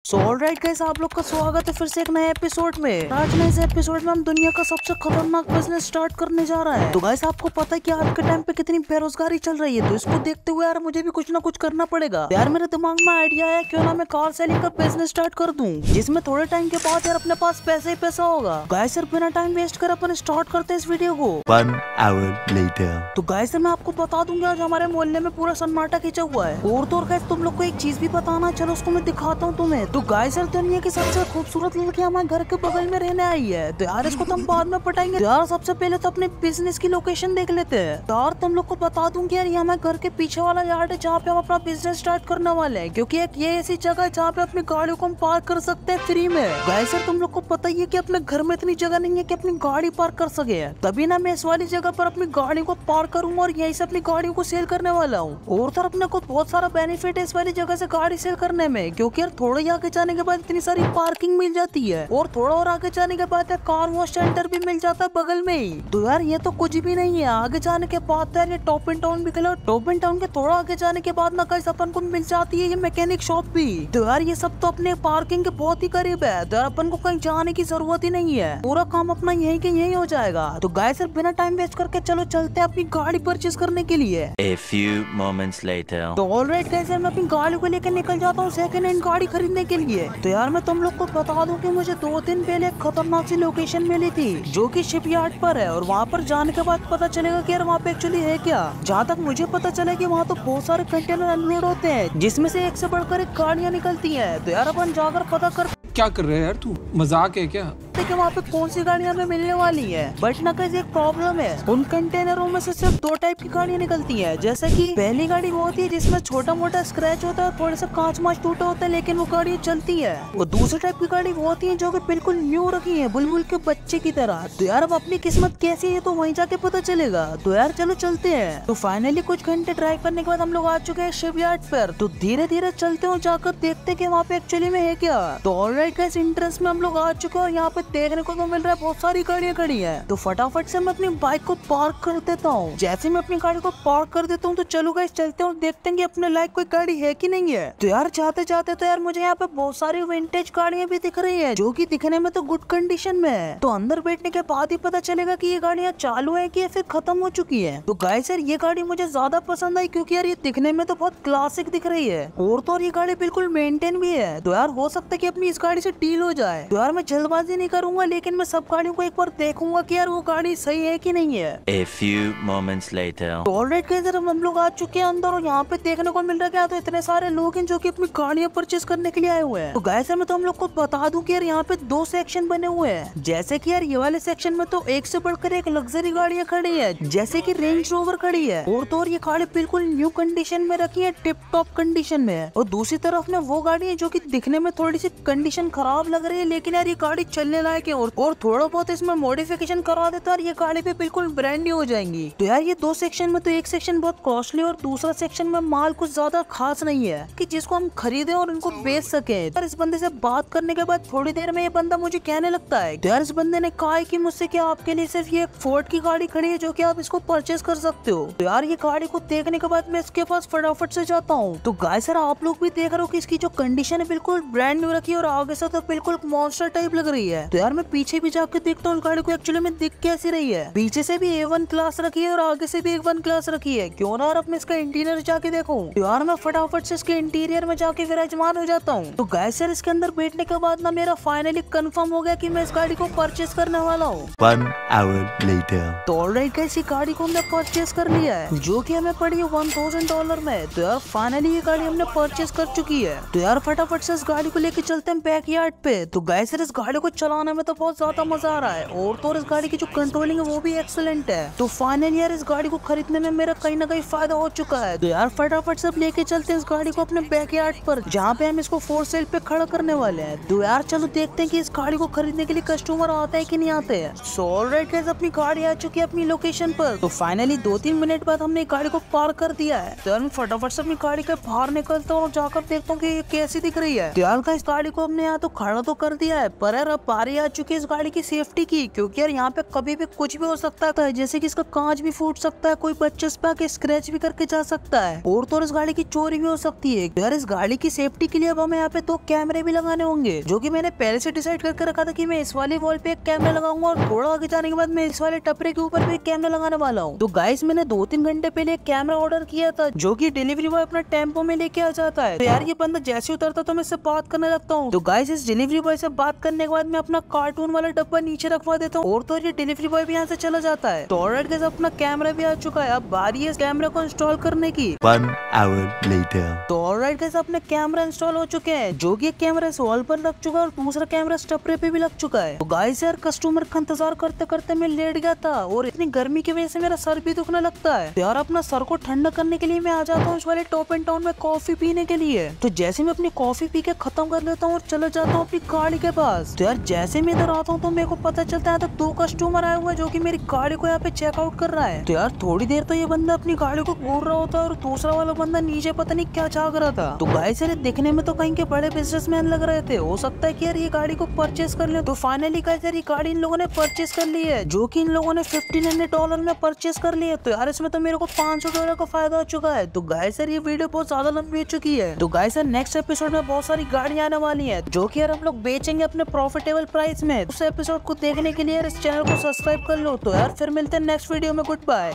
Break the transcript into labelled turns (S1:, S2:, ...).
S1: So alright guys, आप लोग का स्वागत है फिर से एक नए एपिसोड में। आज नए इस एपिसोड में हम दुनिया का सबसे खतरनाक बिजनेस स्टार्ट करने जा रहे हैं। तो गाइस, आपको पता है कि आज के टाइम पे कितनी बेरोजगारी चल रही है, तो इसको देखते हुए यार मुझे भी कुछ ना कुछ करना पड़ेगा। यार मेरे दिमाग में आइडिया है, क्यों ना मैं कार सेलिंग का बिजनेस स्टार्ट कर दूं, जिसमें थोड़े टाइम के बाद यार अपने पास पैसे ही पैसा होगा। गाइस यार बिना टाइम वेस्ट कर अपन स्टार्ट करते हैं इस वीडियो को।
S2: 1 hour later.
S1: तो गाइस मैं आपको बता दूंगा, आज हमारे मोहल्ले में पूरा सन्नाटा खींचा हुआ है। और तो और गाइस तुम लोग को एक चीज भी बताना, चलो उसको मैं दिखाता हूँ तुम्हें। तो गाइस यार दुनिया की सबसे खूबसूरत लड़की हमारे घर के बगल में रहने आई है, तो यार इसको तुम बाद में पटाएंगे। यार सबसे पहले तो अपने बिजनेस की लोकेशन देख लेते हैं। यार तुम लोग को बता दूं कि यार ये हमारे घर के पीछे वाला यार्ड है, जहाँ पे हम अपना बिजनेस स्टार्ट करने वाले हैं, क्योंकि एक ये ऐसी जगह है जहाँ पे अपनी गाड़ियों को हम पार्क कर सकते हैं फ्री में। गाइस यार तुम लोग को पता ही है कि अपने घर में इतनी जगह नहीं है कि अपनी गाड़ी पार्क कर सके, तभी ना मैं इस वाली जगह पर अपनी गाड़ी को पार्क करूंगा और यहीं से अपनी गाड़ियों को सेल करने वाला हूँ। और तो अपने को बहुत सारा बेनिफिट है इस वाली जगह से गाड़ी सेल करने में, क्योंकि यार थोड़ा आगे जाने के बाद इतनी सारी पार्किंग मिल जाती है, और थोड़ा और आगे जाने के बाद कार वॉश सेंटर भी मिल जाता है बगल में ही। तो यार ये तो कुछ भी नहीं है, आगे जाने के बाद यार ये टॉप इन टाउन भी खिला। टॉप इन टाउन के थोड़ा आगे जाने के बाद ना गाइस अपन को मिल जाती है ये मैकेनिक शॉप भी। तो यार ये सब तो अपने पार्किंग के बहुत ही करीब है, तो यार अपन को कहीं जाने की जरूरत ही नहीं है, पूरा काम अपना यहीं के यहीं हो जाएगा। तो गाइस यार बिना टाइम वेस्ट करके चलो चलते हैं अपनी गाड़ी परचेज करने के लिए।
S2: A few moments later.
S1: तो ऑलराइट गाइस यार मैं अपनी गाड़ी को लेकर निकल जाता हूँ सेकंड हैंड गाड़ी खरीदने के लिए। तो यार मैं तुम लोग को बता दूं कि मुझे 2 दिन पहले एक खतरनाक सी लोकेशन मिली थी, जो कि शिपयार्ड पर है, और वहाँ पर जाने के बाद पता चलेगा कि यार वहाँ पे एक्चुअली है क्या। जहाँ तक मुझे पता चला कि वहाँ तो बहुत सारे कंटेनर अनलोड होते हैं, जिसमें से एक से बढ़कर एक गाड़ियाँ निकलती हैं। तो यार अपन जाकर पता कर
S3: क्या कर रहे हैं यार, तू मजाक है क्या?
S1: कि वहाँ पे कौन सी गाड़ियाँ हमें मिलने वाली है। बट ना कैसे एक प्रॉब्लम है, उन कंटेनरों में से सिर्फ 2 टाइप की गाड़ियाँ निकलती हैं। जैसे कि पहली गाड़ी वो होती है जिसमें छोटा मोटा स्क्रैच होता है, थोड़े से कांच माच टूटा होता है, लेकिन वो गाड़ी चलती है। और दूसरी टाइप की गाड़ी वो होती है जो कि बिल्कुल न्यू रखी है, बुलबुल के बच्चे की तरह। तो यार अब अपनी किस्मत कैसी है तो वहीं जाके पता चलेगा। तो यार चलो चलते हैं। तो फाइनली कुछ घंटे ड्राइव करने के बाद हम लोग आ चुके हैं शिपयार्ड पर। तो धीरे धीरे चलते हो, जाकर देखते कि वहाँ पे एक्चुअली में है क्या। तो ऑलराइट गाइस इंट्रेंस में हम लोग आ चुके हैं, और यहाँ पे देखने को तो मिल रहा है बहुत सारी गाड़ियाँ खड़ी हैं। तो फटाफट से मैं अपनी बाइक को पार्क कर देता हूँ। जैसे मैं अपनी गाड़ी को पार्क कर देता हूँ तो चलो गाइस चलते हैं और देखते हैं कि अपने लायक कोई गाड़ी है कि नहीं है। तो यार जाते जाते तो यार मुझे यहाँ पे बहुत सारी विंटेज गाड़ियाँ भी दिख रही है, जो कि दिखने में तो गुड कंडीशन में है। तो अंदर बैठने के बाद ही पता चलेगा कि ये गाड़ियाँ चालू है कि फिर खत्म हो चुकी है। तो गाइस यार ये गाड़ी मुझे ज्यादा पसंद आई, क्योंकि यार ये दिखने में तो बहुत क्लासिक दिख रही है, और तो और ये गाड़ी बिल्कुल मेंटेन भी है। तो यार हो सकता है कि अपनी इस गाड़ी से डील हो जाए। तो यार मैं जल्दबाजी नहीं करूंगा, लेकिन मैं सब गाड़ियों को एक बार देखूंगा कि यार वो गाड़ी सही है कि नहीं है।
S2: A few moments later.
S1: तो ऑलराइट गाइस हम लोग आ चुके हैं अंदर, और यहाँ पे देखने को मिल रहा है क्या, तो इतने सारे लोग हैं जो कि अपनी गाड़ियाँ परचेज करने के लिए आए हुए हैं। तो गाइस मैं तो हम लोग को बता दूं कि यार यहाँ पे 2 सेक्शन बने हुए हैं। जैसे कि यार ये वाले सेक्शन में तो एक से बढ़कर एक लग्जरी गाड़ियाँ खड़ी है, जैसे की रेंज रोवर खड़ी है, और तो और ये गाड़ी बिल्कुल न्यू कंडीशन में रखी है, टिप टॉप कंडीशन में है। और दूसरी तरफ में वो गाड़ी है जो की दिखने में थोड़ी सी कंडीशन खराब लग रही है, लेकिन यार ये गाड़ी चलने लायक है, और थोड़ा बहुत इसमें मॉडिफिकेशन करवा देता है, ये गाड़ी पे बिल्कुल ब्रांड न्यू हो जाएंगी। तो यार ये 2 सेक्शन में तो एक सेक्शन बहुत कॉस्टली और दूसरा सेक्शन में माल कुछ ज्यादा खास नहीं है कि जिसको हम खरीदे और इनको बेच सके। यार इस बंदे से बात करने के बाद थोड़ी देर में ये बंदा मुझे कहने लगता है, तो यार इस बंदे ने कहा है कि मुझसे क्या आपके लिए सिर्फ ये फोर्ड की गाड़ी खड़ी है जो कि आप इसको परचेज कर सकते हो। तो यार ये गाड़ी को देखने के बाद मैं इसके पास फटाफट से जाता हूँ। तो गाइस यार आप लोग भी देख रहे हो कि इसकी जो कंडीशन है बिल्कुल ब्रांड न्यू रखी है, और आगे से तो बिल्कुल मॉन्स्टर टाइप लग रही है। तो यार मैं पीछे भी जाकर देखता हूँ गाड़ी को एक्चुअली में दिख कैसी रही है। पीछे से भी A1 क्लास रखी है और आगे से भी A1 क्लास रखी है, क्यों ना यार अब मैं इसका इंटीरियर जाके देखूं। तो यार मैं फटाफट से इसके इंटीरियर में जाके विराजमान हो जाता हूँ। तो गाइस यार इसके अंदर बैठने के बाद ना मेरा फाइनली कंफर्म हो गया कि मैं इस गाड़ी को परचेज करने वाला हूँ।
S2: 1 hour later.
S1: तो ऑलराइट गाइस ये गाड़ी को हमने परचेज कर लिया है, जो कि हमें पड़ी है $1000 में। तो यार फाइनली ये गाड़ी हमने परचेज कर चुकी है। तो यार फटाफट से इस गाड़ी को लेके चलते हैं बैकयार्ड पे। तो गाइस यार इस गाड़ी को चलाने में तो बहुत ज्यादा मजा आ रहा है, और तो और इस गाड़ी की जो कंट्रोलिंग है वो भी एक्सीलेंट है। तो फाइनली यार इस गाड़ी को खरीदने में मेरा कहीं ना कहीं फायदा हो चुका है। तो यार फटाफट से लेके चलते हैं इस गाड़ी को अपने बैकयार्ड पर, जहाँ पे हम इसको फॉर सेल पे खड़ा करने वाले हैं। तो यार चलो देखते हैं कि इस गाड़ी को खरीदने के लिए कस्टमर आते हैं कि नहीं आते हैं। सो ऑलराइट गाइस अपनी गाड़ी आ चुकी है अपनी लोकेशन पर। तो फाइनली 2-3 मिनट बाद हमने गाड़ी को पार्क कर दिया है। तो यार मैं फटाफट से अपनी गाड़ी के बाहर निकलता हूँ और जाकर देखता हूँ कि ये कैसी दिख रही है। तो यार इस गाड़ी को हमने यहाँ तो खड़ा तो कर दिया है, पर यार अब बारी बारी आ चुकी है इस गाड़ी की सेफ्टी की, क्योंकि यार यहाँ पे कभी भी कुछ भी हो सकता है, जैसे कि इसका कांच भी फूट सकता है, कोई बच्चे इस पे आके स्क्रैच भी करके जा सकता है, और तो इस गाड़ी की चोरी भी हो सकती है। तो यार इस गाड़ी की सेफ्टी के लिए अब हमें यहाँ पे 2 कैमरे भी लगाने होंगे, जो कि मैंने पहले से डिसाइड करके रखा था कि मैं इस वाले वॉल पे एक कैमरा लगाऊंगा और थोड़ा आगे जाने के बाद मैं इस वाले टपरे के ऊपर भी एक कैमरा लगाने वाला हूँ। तो गाइस मैंने 2-3 घंटे पहले एक कैमरा ऑर्डर किया था, जो कि डिलीवरी बॉय अपना टेम्पो में लेके आ जाता है। तो यार ये बंदा जैसे उतरता तो मैं इससे बात करने लगता हूँ। तो गाइस इस डिलीवरी बॉय से बात करने के बाद मैं अपना कार्टून वाला डब्बा नीचे रखवा देता हूँ, और तो ये डिलीवरी बॉय भी यहाँ से चला जाता है। तो ऑलराइट गाइस अपना कैमरा भी आ चुका है, अब बारी है इस कैमरा को इंस्टॉल करने की।
S2: 1 hour later.
S1: तो ऑलराइट गाइस अपने कैमरा इंस्टॉल हो चुके हैं, जो कि एक कैमरा इस वॉल पर लग चुका है और दूसरा कैमरा स्टपरे पे भी लग चुका है। तो गाइस यार कस्टमर का इंतजार करते करते मैं लेट गया था, और इतनी गर्मी की वजह से मेरा सर भी दुखने लगता है। तो यार अपना सर को ठंडा करने के लिए मैं आ जाता हूँ इस वाले टॉप एंड टाउन में कॉफी पीने के लिए। तो जैसे मैं अपनी कॉफी पी के खत्म कर लेता हूँ और चला जाता हूँ अपनी गाड़ी के पास। तो यार जैसे मैं इधर आता हूँ तो मेरे को पता चलता है तो 2 कस्टमर आए हुए जो कि मेरी गाड़ी को यहाँ पे चेकआउट कर रहा है। तो यार थोड़ी देर तो ये बंदा अपनी गाड़ी को घूर रहा होता है और दूसरा वाला बंदा नीचे पता नहीं क्या झाग रहा था। तो गाइस यार दिखने में तो कहीं के बड़े बिजनेसमैन लग रहे थे, हो सकता है कि यार ये गाड़ी को परचेस कर ले। तो फाइनली गाइस यार ये गाड़ी इन लोगों ने परचेस कर ली है, जो कि इन लोगों ने $1500 में परचेस कर ली है। तो यार इसमें तो मेरे को $500 का फायदा हो चुका है। तो गाइस यार ये वीडियो बहुत ज्यादा लंबी हो चुकी है। तो गाइस यार नेक्स्ट एपिसोड में बहुत सारी गाड़ियां आने वाली है, जो कि यार हम लोग बेचेंगे अपने प्रॉफिटेबल प्राइस में। उस एपिसोड को देखने के लिए यार इस चैनल को सब्सक्राइब कर लो। तो यार फिर मिलते हैं नेक्स्ट वीडियो में, गुड बाय।